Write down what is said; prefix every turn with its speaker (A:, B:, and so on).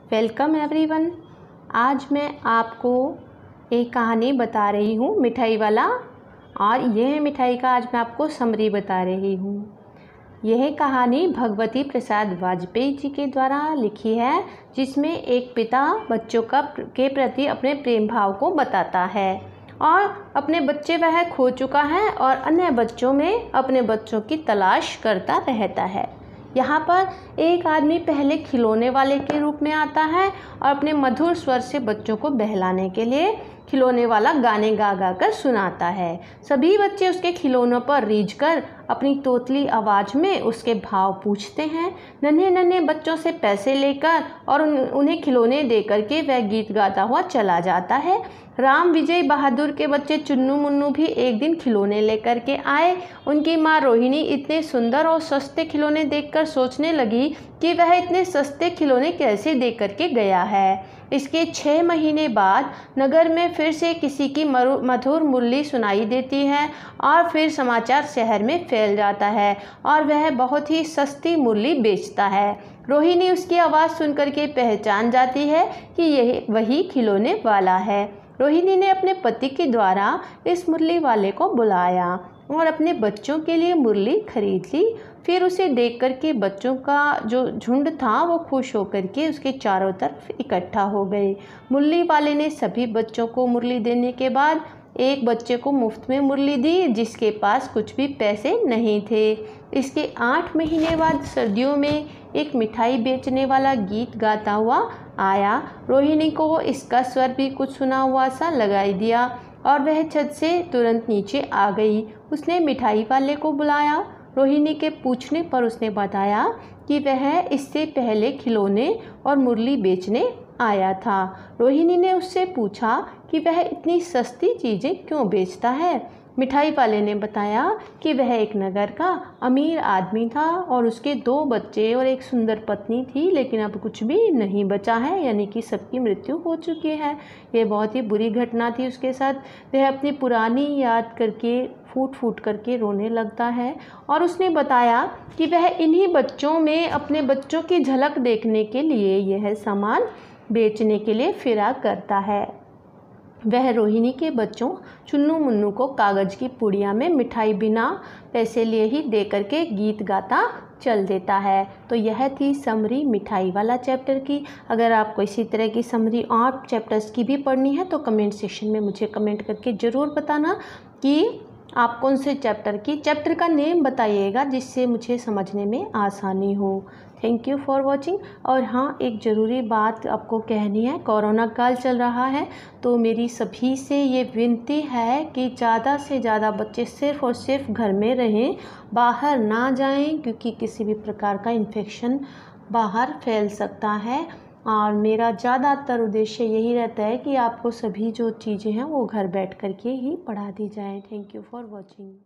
A: Welcome everyone. आज मैं आपको एक कहानी बता रही हूँ मिठाई वाला, और यह मिठाई का आज मैं आपको समरी बता रही हूँ। यह कहानी भगवती प्रसाद वाजपेयी जी के द्वारा लिखी है, जिसमें एक पिता बच्चों के प्रति अपने प्रेम भाव को बताता है और अपने बच्चे वह खो चुका है और अन्य बच्चों में अपने बच्चों की तलाश करता रहता है। यहाँ पर एक आदमी पहले खिलौने वाले के रूप में आता है और अपने मधुर स्वर से बच्चों को बहलाने के लिए खिलौने वाला गाने गा गा कर सुनाता है। सभी बच्चे उसके खिलौनों पर रीझकर अपनी तोतली आवाज़ में उसके भाव पूछते हैं। नन्हे नन्हे बच्चों से पैसे लेकर और उन्हें खिलौने देकर के वह गीत गाता हुआ चला जाता है। राम विजय बहादुर के बच्चे चुन्नू मुन्नू भी एक दिन खिलौने लेकर के आए। उनकी माँ रोहिणी इतने सुंदर और सस्ते खिलौने देखकर सोचने लगी कि वह इतने सस्ते खिलौने कैसे दे करके गया है। इसके 6 महीने बाद नगर में फिर से किसी की मधुर मुरली सुनाई देती है और फिर समाचार शहर में फैल जाता है और वह बहुत ही सस्ती मुरली बेचता है। रोहिणी उसकी आवाज़ सुनकर के पहचान जाती है कि यह वही खिलौने वाला है। रोहिणी ने अपने पति के द्वारा इस मुरली वाले को बुलाया और अपने बच्चों के लिए मुरली खरीद ली। फिर उसे देख कर के बच्चों का जो झुंड था वो खुश होकर के उसके चारों तरफ इकट्ठा हो गए। मुरली वाले ने सभी बच्चों को मुरली देने के बाद एक बच्चे को मुफ्त में मुरली दी, जिसके पास कुछ भी पैसे नहीं थे। इसके 8 महीने बाद सर्दियों में एक मिठाई बेचने वाला गीत गाता हुआ आया। रोहिणी को इसका स्वर भी कुछ सुना हुआ सा लगाई दिया और वह छत से तुरंत नीचे आ गई। उसने मिठाई वाले को बुलाया। रोहिणी के पूछने पर उसने बताया कि वह इससे पहले खिलौने और मुरली बेचने आया था। रोहिणी ने उससे पूछा कि वह इतनी सस्ती चीज़ें क्यों बेचता है। मिठाई वाले ने बताया कि वह एक नगर का अमीर आदमी था और उसके 2 बच्चे और एक सुंदर पत्नी थी, लेकिन अब कुछ भी नहीं बचा है, यानी कि सबकी मृत्यु हो चुकी है। ये बहुत ही बुरी घटना थी उसके साथ। वह अपनी पुरानी याद करके फूट फूट करके रोने लगता है और उसने बताया कि वह इन्हीं बच्चों में अपने बच्चों की झलक देखने के लिए यह सामान बेचने के लिए फिरा करता है। वह रोहिणी के बच्चों चुन्नू मुन्नू को कागज़ की पुड़िया में मिठाई बिना पैसे लिए ही दे करके गीत गाता चल देता है। तो यह थी समरी मिठाई वाला चैप्टर की। अगर आपको इसी तरह की समरी और चैप्टर्स की भी पढ़नी है तो कमेंट सेक्शन में मुझे कमेंट करके ज़रूर बताना कि आप कौन से चैप्टर का नेम बताइएगा, जिससे मुझे समझने में आसानी हो। Thank you for watching. और हाँ, एक ज़रूरी बात आपको कहनी है। कोरोना काल चल रहा है, तो मेरी सभी से ये विनती है कि ज़्यादा से ज़्यादा बच्चे सिर्फ़ और सिर्फ घर में रहें, बाहर ना जाएं, क्योंकि किसी भी प्रकार का इन्फेक्शन बाहर फैल सकता है। और मेरा ज़्यादातर उद्देश्य यही रहता है कि आपको सभी जो चीज़ें हैं वो घर बैठ कर के ही पढ़ा दी जाएँ। Thank you for watching.